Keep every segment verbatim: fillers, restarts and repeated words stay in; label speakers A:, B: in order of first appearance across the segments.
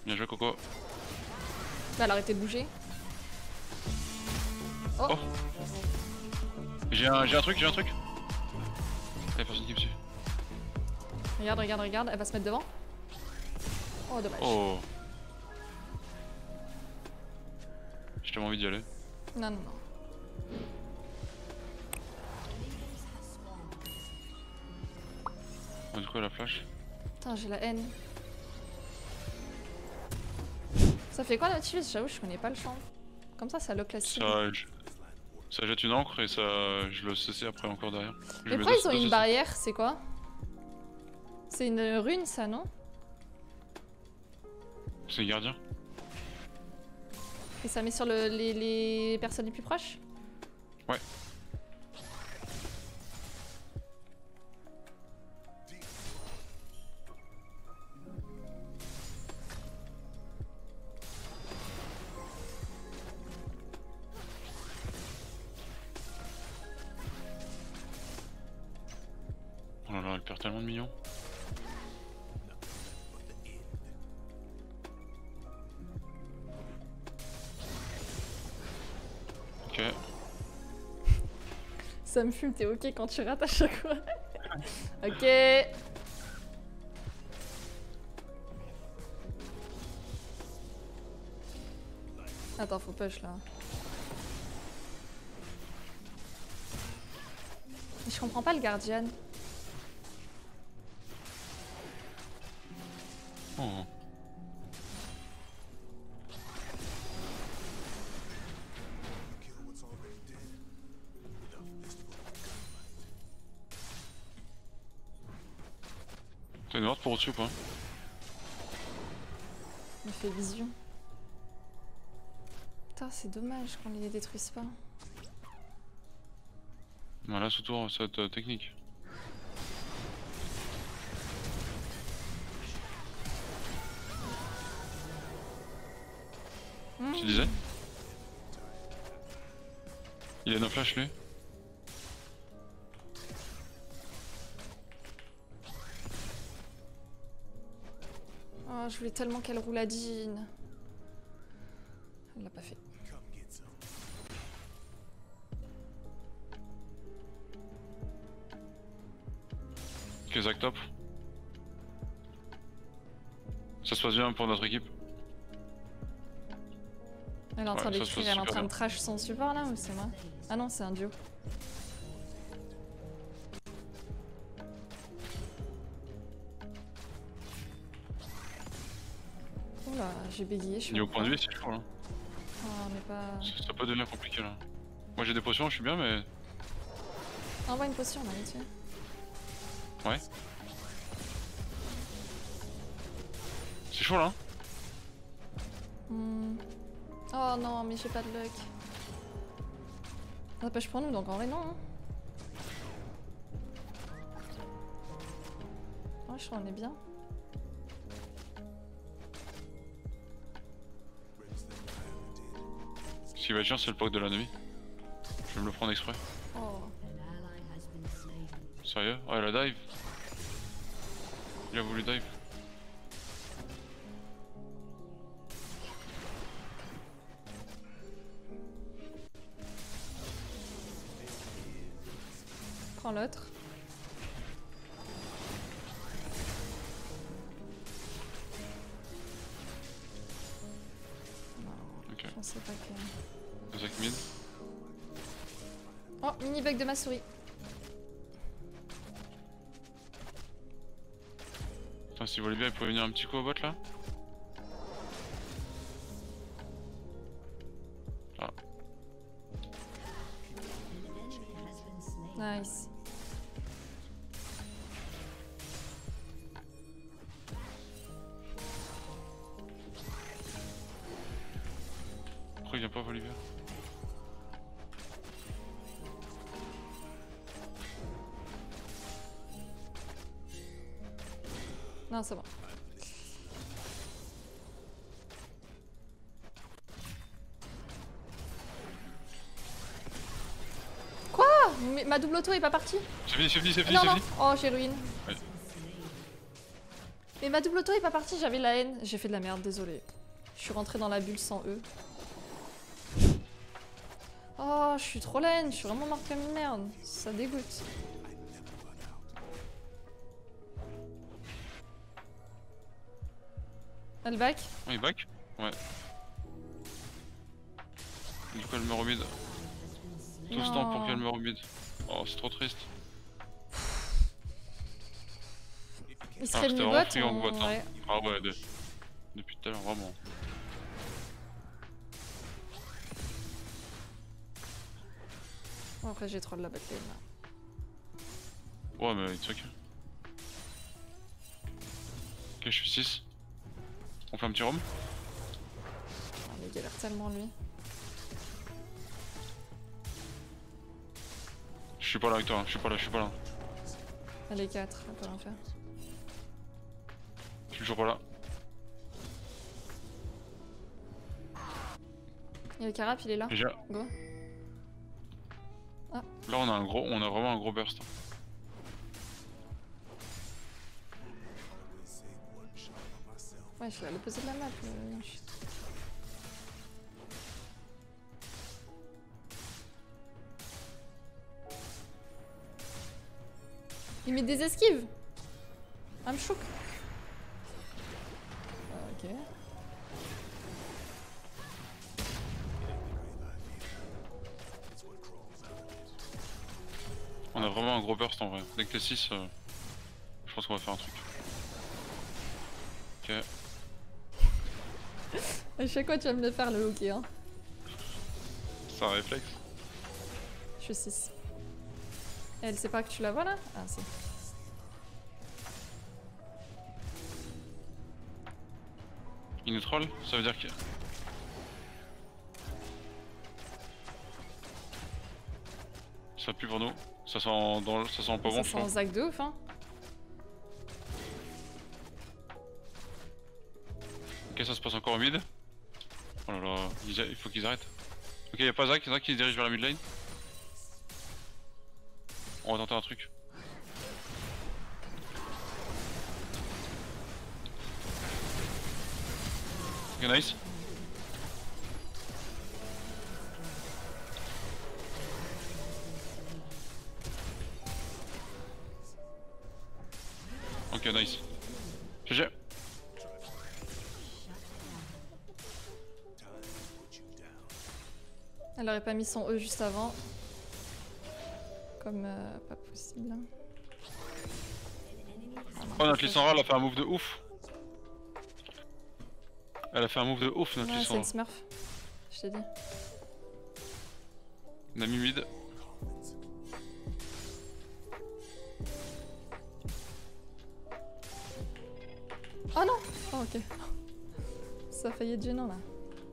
A: Bien joué Coco.
B: Bah elle a arrêté de bouger. Oh,
A: Oh. J'ai un, j'ai un truc, j'ai un truc. Y'a personne qui me suit.
B: Regarde, regarde, regarde, elle va se mettre devant. Oh dommage.
A: Oh. J'ai tellement envie d'y aller.
B: Non, non, non.
A: Oh, du coup la flash.
B: Putain, j'ai la haine. Ça fait quoi la Nautilus? J'avoue, je connais pas le champ. Comme ça, ça lock la cible.
A: Ça, je- ça jette une encre et ça, je le C C après encore derrière. Je
B: Mais
A: mets
B: pourquoi
A: deux-
B: ils ont
A: deux
B: une
A: C C.
B: barrière? C'est quoi? C'est une rune, ça, non?
A: C'est les gardiens.
B: Et ça met sur le, les, les personnes les plus proches?
A: Ouais. Oh là là, elle perd tellement de millions. Ok.
B: Ça me fume, t'es ok quand tu rates à chaque fois. Ok. Attends, faut push là. Mais je comprends pas le Guardian.
A: Oh. T'as une horde pour au-dessus ou pas?
B: Il fait vision. Putain, c'est dommage qu'on les détruise pas.
A: Voilà, sous tour, cette euh, technique.
B: Mmh.
A: Tu disais? Il a nos flash lui?
B: Oh, je voulais tellement qu'elle roule à Jean. Elle l'a pas fait.
A: Ok, Zach top. Ça se passe bien pour notre équipe.
B: Elle est en train
A: Ouais, ça se
B: d'écrire,
A: passe
B: elle est en
A: super
B: train de
A: bien.
B: trash son support là ou c'est moi? Ah non, c'est un duo. Oula, j'ai bégayé, je suis
A: Niveau point de vie, c'est chaud là.
B: Oh, mais pas...
A: Ça, ça peut devenir compliqué là. Moi j'ai des potions, je suis bien, mais.
B: Envoie une potion là, dessus.
A: Ouais. C'est chaud là.
B: Hmm. Oh non, mais j'ai pas de luck. Ça pêche pour nous, donc en vrai non. Hein. Ouais, je crois qu'on est bien.
A: Ce qui va être chiant, c'est le poke de l'ennemi. Je vais me le prendre exprès.
B: Oh.
A: Sérieux? Ouais, elle a dive. Il a voulu dive.
B: Prends l'autre.
A: Ok.
B: Je pensais pas que...
A: Zach mid.
B: Oh, mini bug de ma souris.
A: Putain, si vous voulez bien, il pouvait venir un petit coup au bot là. Ah.
B: Nice.
A: Pourquoi il vient pas Volibear?
B: Non, c'est bon. Quoi? Mais ma double auto est pas partie?
A: C'est fini, c'est fini, c'est fini,
B: Non,
A: c'est
B: non.
A: fini.
B: Oh, j'ai ruine.
A: Ouais.
B: Mais ma double auto est pas partie, j'avais la haine. J'ai fait de la merde, désolé. Je suis rentrée dans la bulle sans eux. Oh, je suis trop la haine, je suis vraiment morte comme une merde. Ça dégoûte. Elle back?
A: Oh, il back? Ouais. Du coup, elle me remide. Tout ce temps pour qu'elle me remide. Oh, c'est trop triste.
B: Il
A: Ah,
B: serait
A: c'était
B: venu
A: vraiment
B: bot,
A: friand en
B: on...
A: boîte. Hein.
B: ouais.
A: Ah ouais, de... depuis tout à l'heure, vraiment.
B: Bon, après j'ai trop de la bataille là.
A: Ouais, mais it's ok. Ok, je suis six. On fait un petit rhum?
B: Oh, mais il galère tellement lui.
A: Je suis pas là avec toi, hein. je suis pas là, je suis pas là.
B: Elle est quatre, elle peut rien faire.
A: Je suis toujours pas là.
B: Il y a le carap, il est là.
A: Déjà.
B: Go. Ah.
A: Là on a un gros, on a vraiment un gros burst.
B: Ouais, je suis à l'opposé de la map. Le... Il met des esquives. I'm shook. Ok.
A: On a vraiment un gros burst en vrai. Dès que t'es six, euh, je pense qu'on va faire un truc. Ok.
B: À chaque fois tu vas me le faire le hockey hein.
A: C'est un réflexe.
B: Je suis six. Elle sait pas que tu la vois là? Ah si.
A: Il nous troll, ça veut dire que... Ça pue pour nous. Ça sent dans le... ça sent pas bon,
B: Ça
A: je
B: sent
A: crois.
B: Zach de ouf hein.
A: Ok, ça se passe encore au mid. Oh là là, il faut qu'ils arrêtent. Ok, y'a pas Zach, Zach qui se dirige vers la mid lane. On va tenter un truc. Ok, nice. Ok, nice. G G.
B: Elle aurait pas mis son E juste avant. Comme euh, pas possible. Hein.
A: Oh, notre Lissandra, elle a fait un move de ouf. Elle a fait un move de ouf, notre
B: Ouais, c'est
A: Lissandra.
B: une smurf. Je t'ai dit.
A: On a mis mid.
B: Oh non! Oh ok. Ça a failli être gênant là.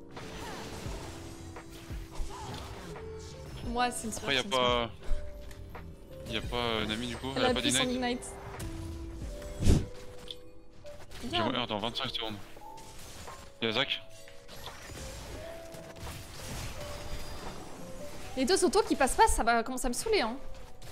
B: Moi c'est une smurf.
A: Après, y'a pas. Y'a pas euh, Nami du coup. Elle,
B: Elle
A: a
B: a
A: pas
B: pris son
A: d'ignite.
B: ignite.
A: J'ai mon R dans vingt-cinq secondes. Y'a Zach.
B: Les deux autos qui passent pas, ça va commencer à me saouler hein.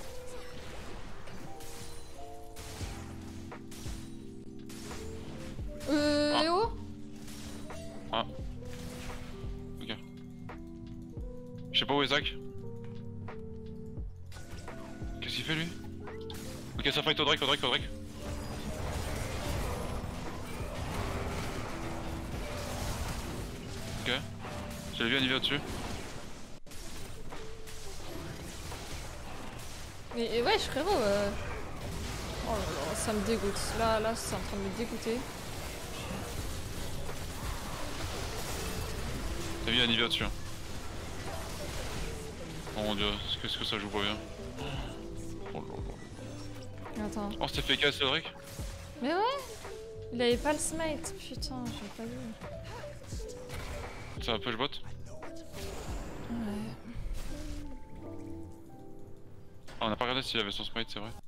B: Euh...
A: Ah.
B: Léo?
A: Ah. Ok. Je sais pas où est Zach. Qu'est-ce qu'il fait lui? Ok, ça fight au Drake, au Drake, au Drake. Ok. J'ai vu un niveau au-dessus.
B: Mais et wesh frérot euh... Oh là là, ça me dégoûte. Là, là, c'est en train de me dégoûter.
A: T'as vu un niveau au-dessus. Hein. Oh mon dieu, qu'est-ce que ça joue pas bien. Oh là là.
B: Attends.
A: Oh, c'était fait casser le Drake.
B: Mais ouais! Il avait pas le smite, putain, j'ai pas vu.
A: Ça va push bot.
B: Ouais.
A: Ah, on a pas regardé s'il avait son smite, c'est vrai.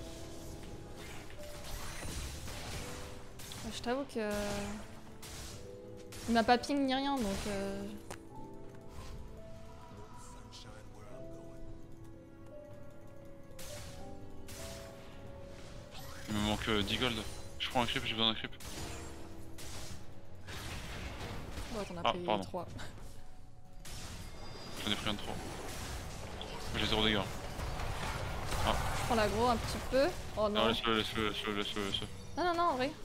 B: Je t'avoue que... Il m'a pas ping ni rien, donc... Euh...
A: Il me manque euh, dix gold. Je prends un creep, j'ai besoin d'un creep.
B: Oh, t'en as
A: Ah,
B: pris
A: pardon.
B: trois.
A: J'en ai pris un de trop. J'ai zéro dégâts.
B: Je prends l'aggro un petit peu. Oh non.
A: Non, laisse-le, laisse-le, laisse-le, laisse-le, laisse-le.
B: Non, non, non, en vrai.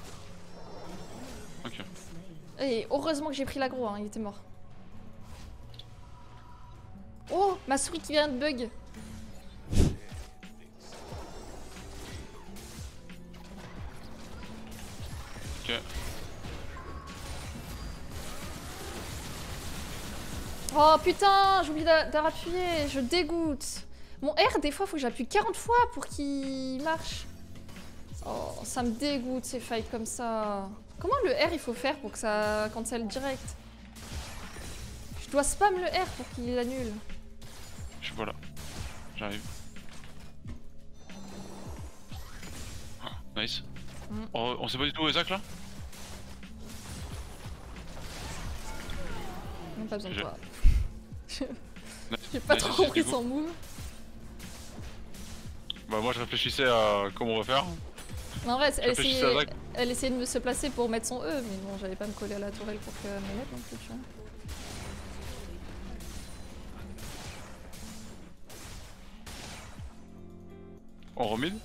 A: Ok.
B: Et heureusement que j'ai pris l'aggro, hein, il était mort. Oh, ma souris qui vient de bug.
A: Ok.
B: Oh putain, j'ai oublié d'a- de rappuyer, je dégoûte. Mon R, des fois, faut que j'appuie quarante fois pour qu'il marche. Oh, ça me dégoûte ces fights comme ça. Comment le R il faut faire pour que ça cancel direct? Je dois spam le R pour qu'il annule.
A: Je suis pas là. J'arrive. Ah, nice.
B: Mm.
A: Oh, on sait pas du tout où est Zach là?
B: Non, pas besoin de
A: Je-
B: toi.
A: Nice.
B: J'ai pas
A: Nice,
B: trop
A: c'est
B: compris
A: du coup.
B: son move.
A: Bah moi je réfléchissais à comment on va faire.
B: Mais en vrai, elle
A: réfléchissais à
B: essayait,
A: Zach.
B: elle essayait de me se placer pour mettre son E, mais bon, j'allais pas me coller à la tourelle pour qu'elle me mette non plus, tu vois.
A: On remide?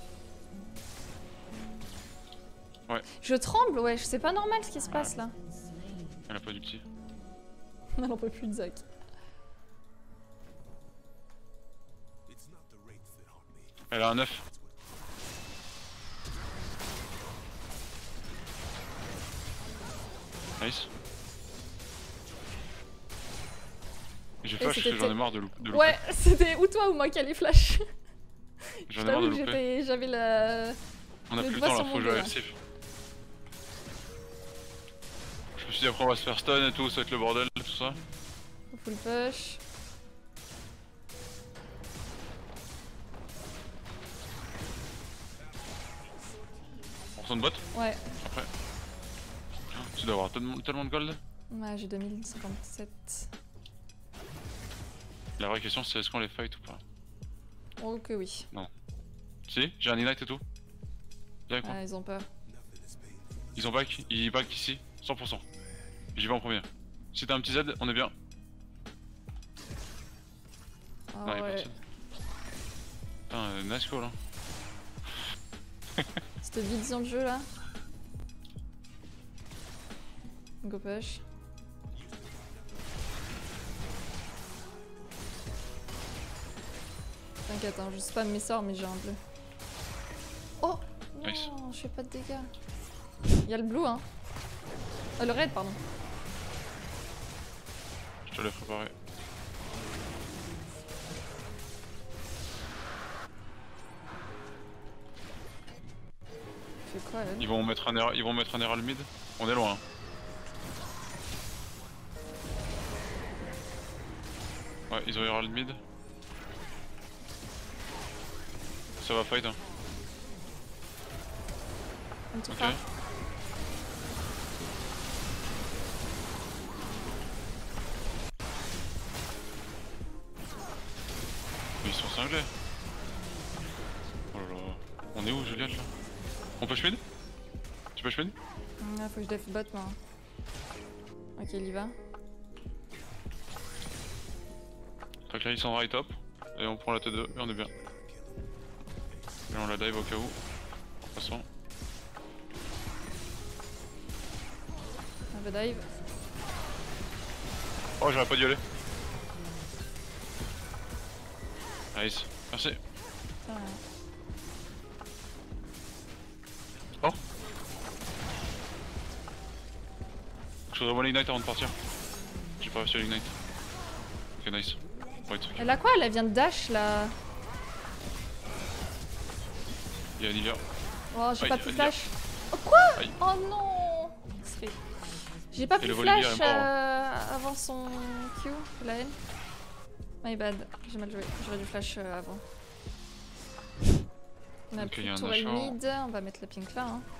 B: Je tremble, ouais, c'est pas normal ce qui se passe là.
A: Elle a pas du petit.
B: Elle en peut plus de Zach.
A: Elle a un neuf. Nice. J'ai flash parce
B: c'était
A: que j'en ai
B: tel-
A: marre de, lou de louper.
B: Ouais, c'était ou toi ou moi qui allait flash.
A: J'en
B: Je
A: ai marre de
B: t'avoue que
A: louper.
B: j'étais- j'avais la...
A: On a
B: le
A: plus le
B: doigt
A: temps
B: sur
A: là,
B: mon
A: faut jouer
B: doigt.
A: agressif. Je me suis dit après on va se faire stun et tout, ça va être le bordel, tout ça.
B: Full push.
A: On retourne bot
B: Ouais.
A: après. Tu dois avoir tellement, tellement de gold.
B: Ouais, j'ai deux mille cinquante-sept.
A: La vraie question c'est est-ce qu'on les fight ou pas?
B: Oh que oui.
A: Si, j'ai un ignite et tout. Viens avec moi.
B: Ah, ils ont peur.
A: Ils ont back, ils back ici, cent pour cent. J'y vais en premier. Si t'as un petit Z, on est bien.
B: Ah
A: Non, y'a
B: ouais.
A: personne. Putain, euh, nice call hein.
B: Cette vision de jeu là. Go push. T'inquiète, hein, je spam mes sorts mais j'ai un bleu. Oh
A: Nice.
B: non, je fais pas de dégâts. Y'a le blue hein. Euh, le red pardon.
A: Je te l'ai préparé.
B: Fait quoi elle?
A: Ils vont mettre un Herald, ils vont mettre un Herald mid. On est loin. Hein. Ouais, ils ont Herald mid. Ça va fight hein.
B: Un tout
A: Ok.
B: fort.
A: Mais ils sont cinglés. Oh là là. On est où Juliette là? On push mid? Tu push mid?
B: Ah, faut que je def bot moi. Ok, il y va.
A: Très clair, ils sont right top. Et on prend la T deux et on est bien. Et on la dive au cas où. De toute façon.
B: Un peu dive.
A: Oh, j'aurais pas dû y aller. Nice. Merci.
B: Ça, ouais.
A: Oh. Je voudrais voir l'ignite avant de partir. J'ai pas réussi à l'ignite. Ok, nice. Ouais, truc.
B: Elle a quoi? Elle vient de dash là.
A: Il y a Nivea.
B: Oh, j'ai
A: Aïe,
B: pas pu
A: aïe,
B: flash. Oh quoi?
A: Aïe.
B: Oh non. C'est fait. J'ai pas
A: Et
B: pu
A: le Volibear
B: flash
A: est mort,
B: euh, avant son Q, la haine. My bad, j'ai mal joué. J'aurais dû flash euh, avant. On a
A: Ok,
B: plus
A: il y a
B: de
A: un
B: tourelle
A: achat.
B: mid, on va mettre la pink là. Hein.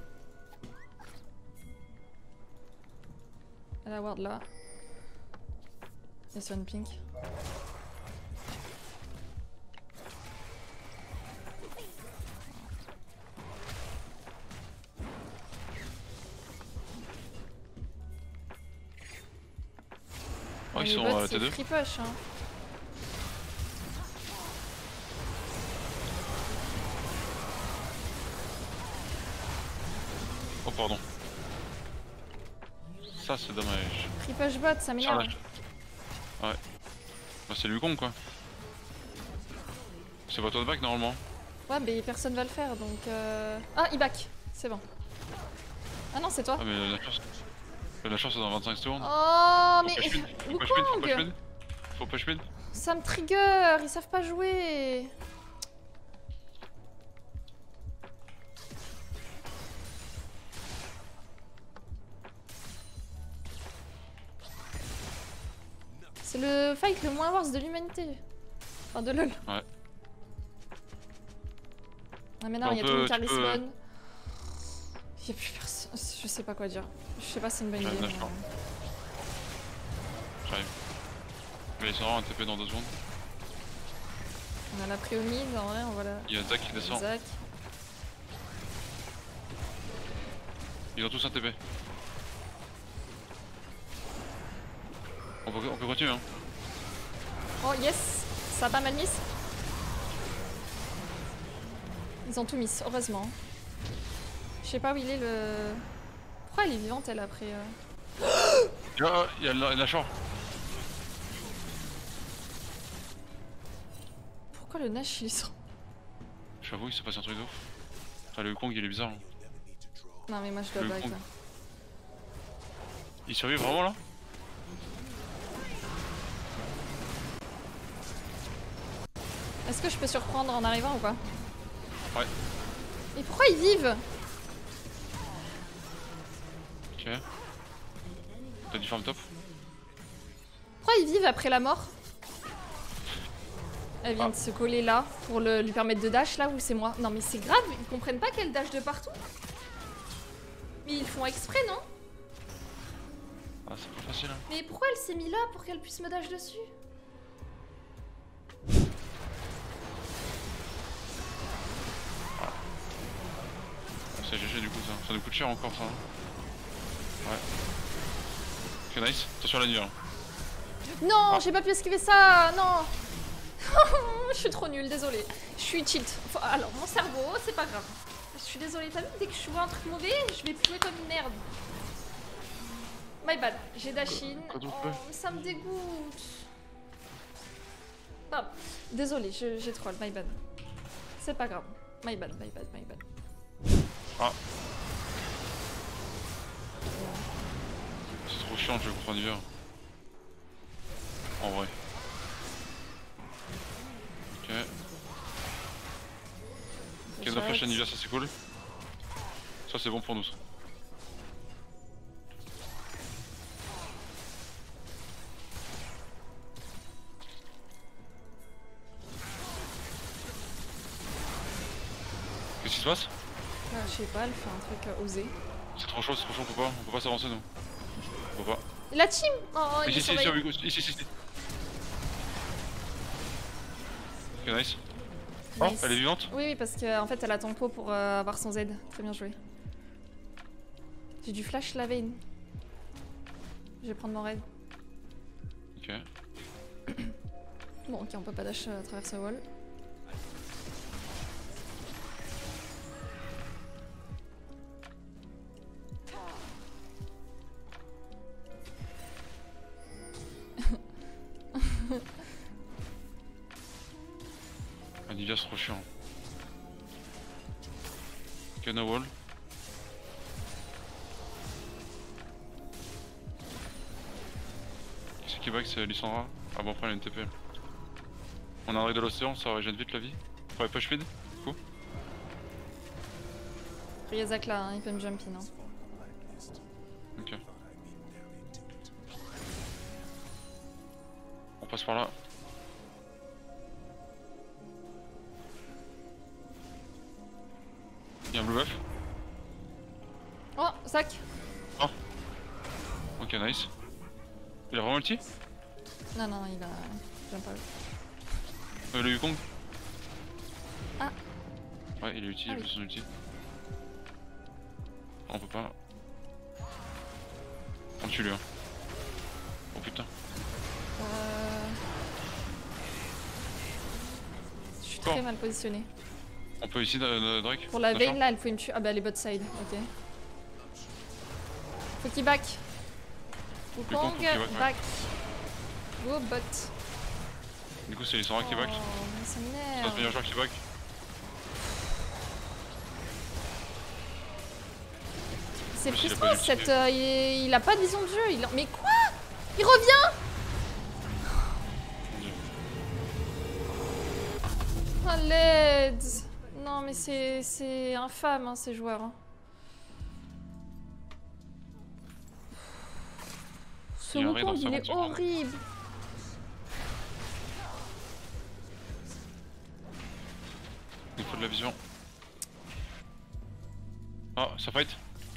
B: Et la ward là. Et sur une pink.
A: Oh, ils
B: les
A: sont
B: bots,
A: à la
B: c'est
A: T deux.
B: fripoche, hein.
A: Oh, pardon. Ça, c'est dommage.
B: Fripoche bot, ça
A: Tiens,
B: m'énerve.
A: lâche. Ouais. Bah, c'est lui con quoi. C'est pas toi de back normalement.
B: Ouais, mais personne va le faire donc. Euh... Ah, il back, c'est bon. Ah non, c'est toi.
A: Ah, mais la chance. La chance c'est dans vingt-cinq secondes.
B: Oh, mais.
A: Faut push mid, faut push mid, faut push
B: Wukong,
A: mid. Faut push mid.
B: ça me trigger, ils savent pas jouer. C'est le fight le moins worse de l'humanité. Enfin, de LoL.
A: Ouais.
B: Ah, mais non,
A: On
B: il y a tout
A: peut-
B: le monde qui
A: tu peux-
B: respawn. Il y a plus personne. Je sais pas quoi dire. Je sais pas si c'est une bonne
A: J'arrive,
B: idée.
A: d'accord.
B: mais-
A: J'arrive. Mais il sera un T P dans deux secondes.
B: On a la pris au mid, en vrai, on voit la.
A: Il y a Zach qui descend.
B: Zach.
A: Ils ont tous un T P. On peut, on peut continuer hein.
B: Oh yes, ça a pas mal miss. Ils ont tout miss, heureusement. Je sais pas où il est le. Pourquoi elle est vivante elle après euh...
A: Ah, il y a la, la char.
B: Pourquoi le Nash il sort?
A: J'avoue, il s'est passé un truc de ouf. Ah, le Kong il est bizarre. Hein.
B: Non mais moi je dois
A: Le
B: back
A: con.
B: là.
A: Il survit vraiment là?
B: Est-ce que je peux surprendre en arrivant ou pas?
A: Ouais.
B: Et pourquoi ils vivent?
A: Ok. T'as du farm top?
B: Pourquoi ils vivent après la mort? Elle vient
A: Ah.
B: de se coller là pour le, lui permettre de dash là ou c'est moi? Non mais c'est grave, ils comprennent pas qu'elle dash de partout. Mais ils font exprès non?
A: Ah, c'est plus facile hein.
B: Mais pourquoi elle s'est mis là pour qu'elle puisse me dash dessus?
A: C'est G G du coup ça. Ça nous coûte cher encore ça. Hein. Ouais. Ok nice. Attention à la nuit hein.
B: Non,
A: Ah.
B: j'ai pas pu esquiver ça, non. Je suis trop nulle, désolée. Je suis cheat. Faut- Alors, mon cerveau, c'est pas grave. Je suis désolée, t'as vu, dès que je vois un truc mauvais, je vais jouer comme une merde. My bad, j'ai Dashin.
A: Quoi donc,
B: Oh, ça me dégoûte. Non, désolée, je- j'ai troll, my bad. C'est pas grave. My bad, my bad, my bad.
A: Ah. C'est trop chiant le jeu contre un hiver. En vrai. Ok. Ok, notre flash Nivea, ça c'est cool. Ça c'est bon pour nous. Ça. Qu'est-ce qui se passe?
B: Ah, je sais pas, elle fait un truc euh, osé.
A: C'est trop chaud, c'est trop chaud, on peut pas, on peut pas s'avancer nous. On peut pas.
B: La team. Oh, il
A: Ici,
B: est
A: ici, ici,
B: surveillé.
A: ici, ici, ici, ici. Ok, nice. Oh,
B: Nice.
A: elle est vivante?
B: Oui, oui, parce qu'en en fait, elle a tempo pour euh, avoir son Z. Très bien joué. J'ai du flash la veine. Je vais prendre mon raid.
A: Ok.
B: Bon, ok, on peut pas dash à travers ce wall.
A: Nivea c'est trop chiant. Ok, no wall. Qui c'est qui back? C'est Lissandra. Ah bon, après elle a une T P. On a un raid de l'océan, ça régène vite la vie. Faut aller push mid, du coup.
B: Il y a Zach là, hein, il peut me jump in. Hein.
A: Ok. On passe par là. Il y a un blue buff.
B: Oh, Zach.
A: Ok, nice. Il a vraiment ulti?
B: Non, non, il a. J'aime pas.
A: Euh, le Wukong?
B: Ah.
A: Ouais, il est ulti, il
B: Ah
A: a
B: oui.
A: plus son ulti. On peut pas. On tue lui hein. Oh putain.
B: Euh... Je suis
A: Bon.
B: très mal positionnée.
A: On peut ici, euh, Drake.
B: Pour la
A: D'accord.
B: veine là, elle pouvait me tuer. Ah bah elle est bot side, ok. Faut qu'il back.
A: Wukong,
B: Wukong,
A: faut qu'il back, ouais.
B: back. Go bot.
A: Du coup, c'est Lissandra qui back.
B: Oh, mais ça
A: C'est
B: m'énerve.
A: notre meilleur joueur qui back.
B: C'est
A: En plus, il a
B: frustrant
A: pas dû
B: cette.
A: tuer.
B: euh, il, il a pas de vision de jeu. Il... Mais quoi? Il revient?
A: Mon dieu.
B: Oh l'aide. Non mais c'est c'est infâme hein, ces joueurs. Hein. Ce
A: Il y a un raid
B: Wukong
A: dans
B: il
A: cinquante
B: est
A: secondes.
B: horrible.
A: Il faut de la vision. Ah, ça fight.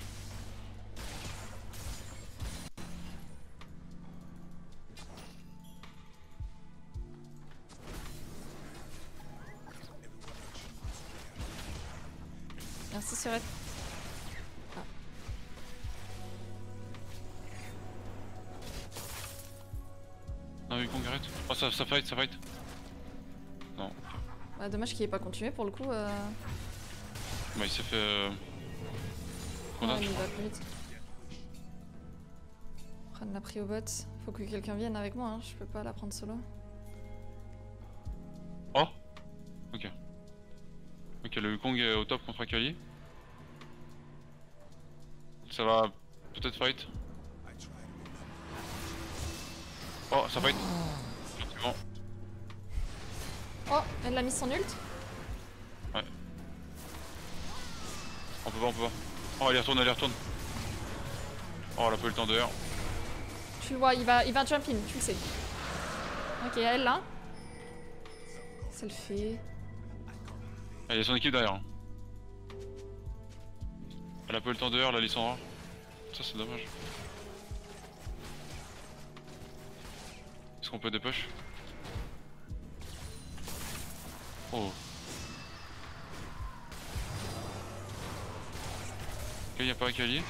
B: Merci Surette.
A: Non, Wukong arrête. Oh, ça, ça fight, ça fight. Non.
B: Bah, dommage qu'il ait pas continué pour le coup. Euh...
A: Bah, il s'est fait. Euh... condamne,
B: Ouais,
A: je
B: il
A: crois.
B: va plus vite. Prendre la prio bot. Faut que quelqu'un vienne avec moi, hein. Je peux pas la prendre solo.
A: Oh. Ok. Ok, le Wukong est au top contre Akali. Ça va peut-être fight. Oh, ça fight. Effectivement.
B: Oh, elle a mis son ult.
A: Ouais. On peut pas, on peut pas. Oh, elle y retourne, elle y retourne. Oh, elle a pas eu le temps de R.
B: Tu le vois, il va, il va jump in, tu le sais. Ok, elle là. Ça le fait.
A: Il y a son équipe derrière. hein. Elle a pas eu le temps de R, la Lissandra. Ça, c'est dommage. Est-ce qu'on peut dépush? Oh. Ok, y'a pas Akali.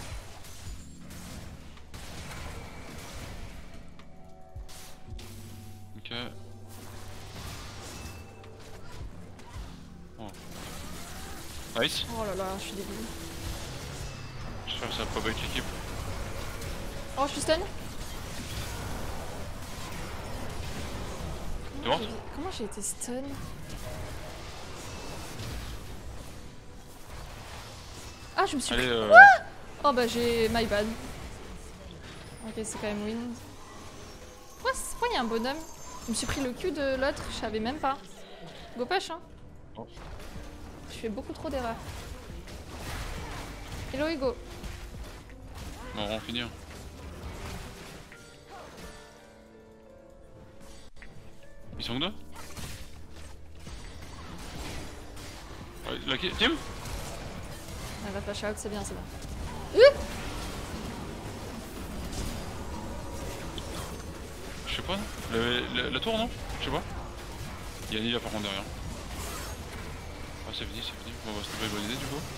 A: Ok. Oh. Nice.
B: Oh là là, je suis dégoûtée.
A: J'espère que ça va pas avec l'équipe.
B: Oh, je suis stun.
A: T'es morte?
B: Comment j'ai été stun? Ah, je me suis
A: Allez,
B: pris...
A: euh...
B: Oh bah j'ai... My bad. Ok, c'est quand même win. Pourquoi il y a un bonhomme? Je me suis pris le cul de l'autre, je savais même pas. Go push, hein.
A: Oh.
B: Je fais beaucoup trop d'erreurs. Hello Hugo.
A: Bon, on finit. Hein. Ils sont où deux? Ouais, la qui- team?
B: Elle va flash out, c'est bien, c'est bien.
A: Je sais pas. Le, le- la tour, non? Je sais pas. Yanni là par contre derrière. Ah, c'est fini, c'est fini. Bon, bah, c'était pas une bonne idée du coup.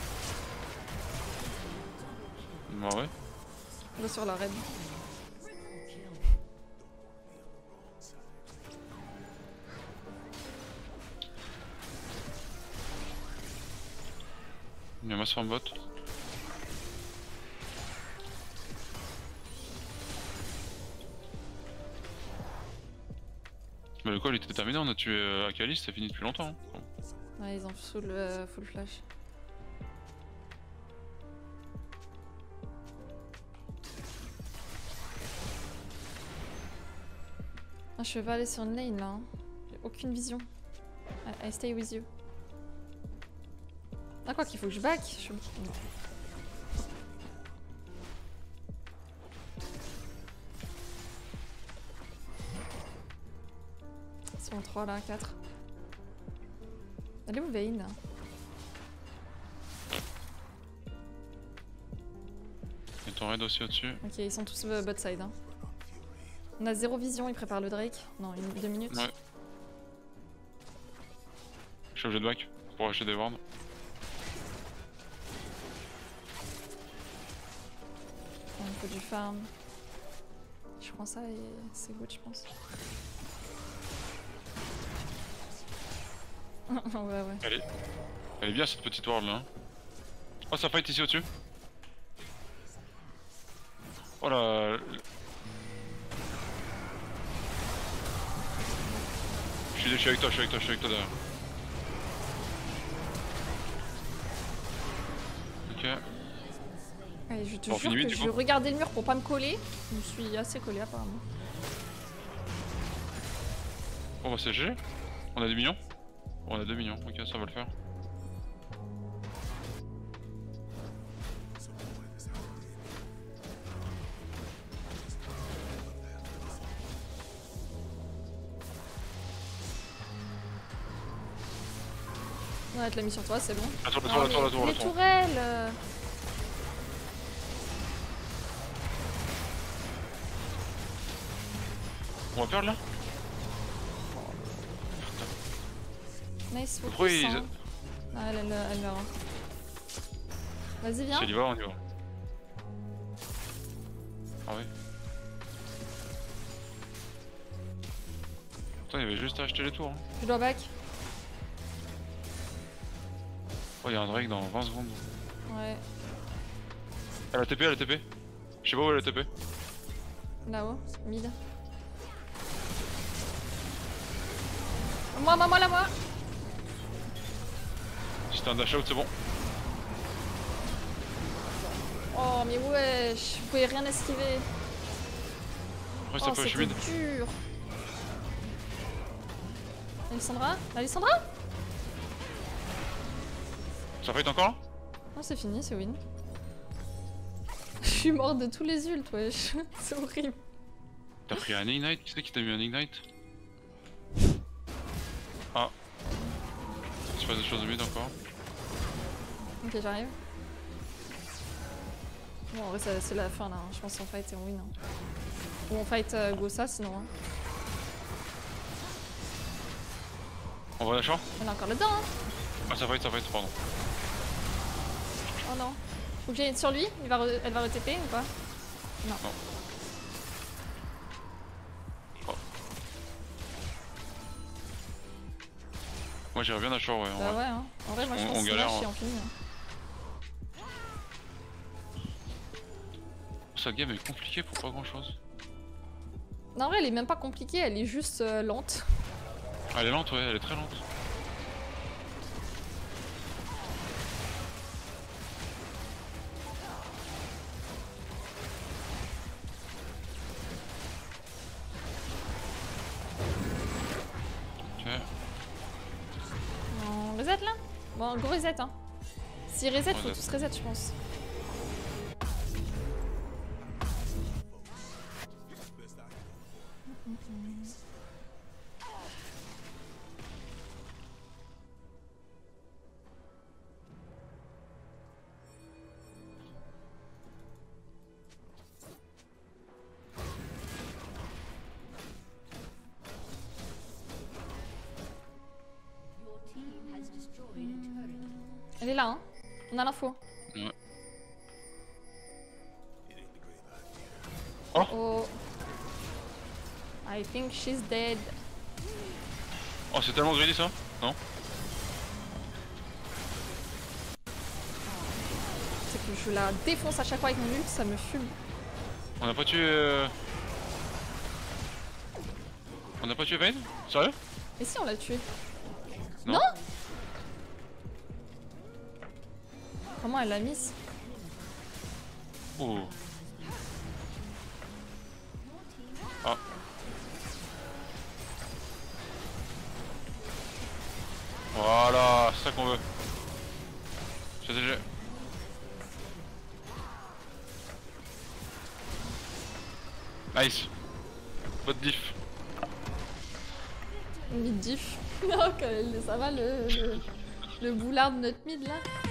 A: Bah, ouais.
B: On va sur la raid.
A: Il y a masse farm bot. Bah, le call était terminé, on a tué euh, Akali, c'est fini depuis longtemps. Hein. Bon.
B: Ouais, ils ont full, euh, full flash. Ah, je vais pas aller sur une lane là. Hein. J'ai aucune vision. I, I stay with you. Ah, quoi qu'il faut que je back. Je... Ils sont trois là, quatre. Elle est où Vayne?
A: Et ton raid aussi au-dessus.
B: Ok, ils sont tous euh, bot side. Hein. On a zéro vision, ils préparent le Drake. Non, une, deux minutes.
A: Ouais. Je suis obligé de back pour acheter des wards.
B: Il faut du farm. Je Je prends ça et c'est good, je pense. Ouais, ouais.
A: Elle est... Elle est bien cette petite ward là. Hein. Oh, ça fight ici au-dessus. Oh là. Je suis, je suis avec toi, je suis avec toi, je suis avec toi derrière. Ok.
B: Allez, je te
A: Bon,
B: jure
A: fini,
B: que
A: du
B: je
A: coup.
B: regardais le mur pour pas me coller. Je me suis assez collée apparemment.
A: Bon bah c'est G. On a des millions. Bon, on a deux millions, ok ça va le faire.
B: Ouais, tu l'as mis sur toi, c'est bon.
A: La tour, la
B: Non,
A: tour, la
B: mais
A: tour, la tour, la
B: les
A: tour.
B: tourelles euh,
A: On va perdre là.
B: Nice focus.
A: Pourquoi ils...
B: hein. Ah, elle, elle, elle verra. Vas-y, viens.
A: Si elle y va, on y va. Ah oui. Putain, il y avait juste à acheter les tours. Hein.
B: Je dois back.
A: Oh, il y a un Drake dans vingt secondes.
B: Ouais.
A: Elle a T P, elle a T P. Je sais pas où elle a T P.
B: Là-haut, mid. Moi, moi, moi, là, moi.
A: Si c'était un dash out, c'est bon.
B: Oh, mais wesh, vous pouvez rien esquiver.
A: Après, ça
B: Oh,
A: peut, je suis
B: c'était
A: mid.
B: dur. Alessandra Alessandra
A: Ça fight encore là?
B: Non, c'est fini, c'est win. Je suis morte de tous les ults, wesh. C'est horrible.
A: T'as pris un ignite? Qui c'est qui t'a mis un ignite? Ah. Il se passe des choses de mid encore.
B: Ok, j'arrive. Bon, en vrai, ça- c'est la fin là. hein. Je pense qu'on fight et on win. hein. Ou on fight euh, Gossa sinon. Hein.
A: On va l'achat?
B: Elle est encore là-dedans. Hein.
A: Ah, ça fight, ça fight, pardon.
B: Oh non. Faut que j'aille sur lui. Il va re- Elle va re-T P ou pas? Non.
A: Non. Oh. Moi j'irais bien d'achat, ouais. En
B: Bah
A: vrai.
B: ouais, hein. En vrai, moi je
A: On-
B: pense
A: on
B: que
A: galère,
B: là,
A: hein.
B: on finit. hein.
A: Cette game est compliquée pour pas grand chose.
B: Non, en vrai, elle est même pas compliquée. Elle est juste euh, lente.
A: Ah, elle est lente, ouais, elle est très lente. Ok.
B: On reset là? Bon, go reset hein. Si reset, faut
A: Reset.
B: tous reset, je pense. Elle est là, hein. On a l'info.
A: Ouais.
B: Oh. oh. I think she's dead.
A: Oh, c'est tellement greedy ça? Non?
B: C'est que je la défonce à chaque fois avec mon ult, ça me fume.
A: On a pas tué. Euh... On a pas tué Vayne? Sérieux?
B: Et si on l'a tué?
A: Non.
B: Non. Comment elle l'a mise?
A: Oh. Ah. Voilà, c'est ça qu'on veut. C'est G G. Nice. Bonne diff.
B: Mid diff. Non, quand même, ça va le, le, le boulard de notre mid là?